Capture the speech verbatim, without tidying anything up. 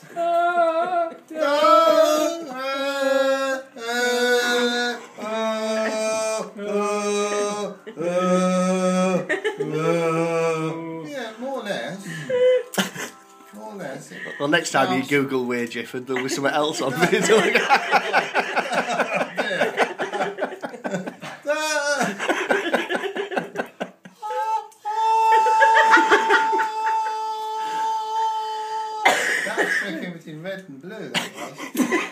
Yeah, more or less. More or less. Well, next time you Google Weird Gifford, there'll be something else on video. That was freaking between red and blue, that was.